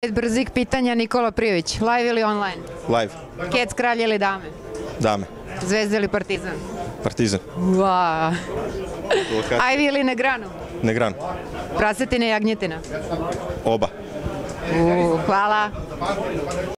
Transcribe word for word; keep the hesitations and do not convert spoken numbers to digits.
Pet brzih pitanja, Nikola Prijović. Live ili online? Live. Kec, kralj ili dame? Dame. Zvezda ili Partizan? Partizan. Ua. Ajvi ili Negranu? Negran. Prasetina i jagnjetina? Oba. U, hvala.